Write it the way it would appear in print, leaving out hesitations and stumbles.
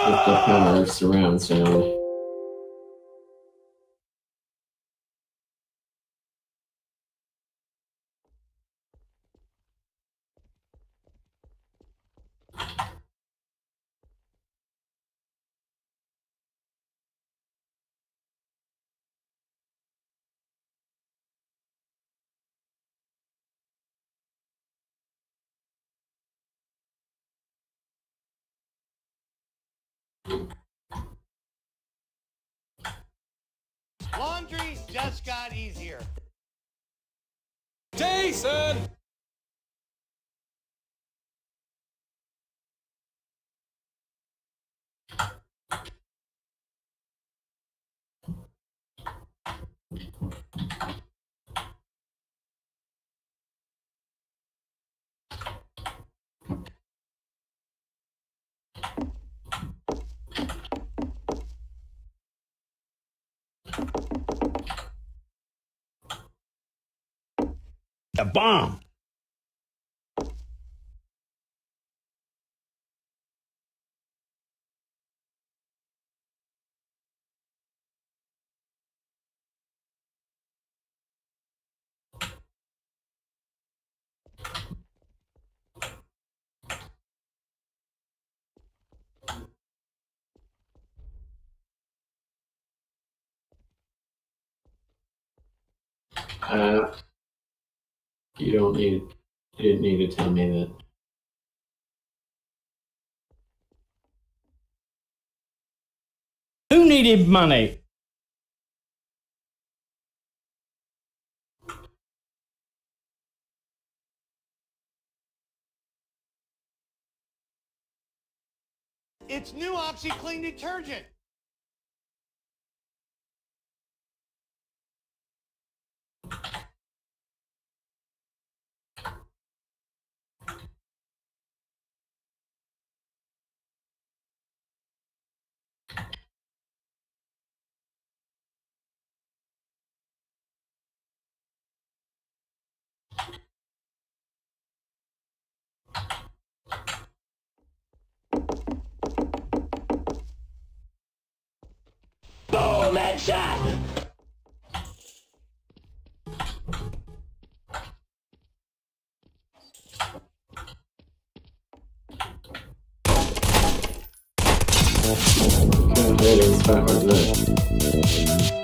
With the power surround sound. Laundry just got easier. Jason! The bomb. You don't need. You didn't need to tell me that. Who needed money? It's new OxyClean detergent. Boom, headshot. Can't hit it as hard as that.